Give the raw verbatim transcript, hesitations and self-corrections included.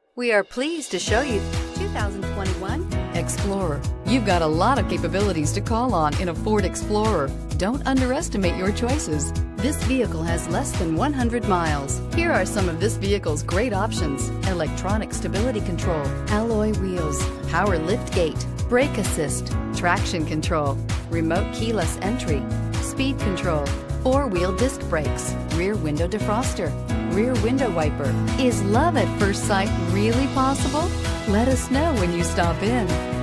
We are pleased to show you two thousand twenty-one Explorer. You've got a lot of capabilities to call on in a Ford Explorer. Don't underestimate your choices. This vehicle has less than one hundred miles. Here are some of this vehicle's great options: electronic stability control, alloy wheels, power lift gate, brake assist, traction control, remote keyless entry, speed control, four-wheel disc brakes, rear window defroster, rear window wiper. Is love at first sight really possible? Let us know when you stop in.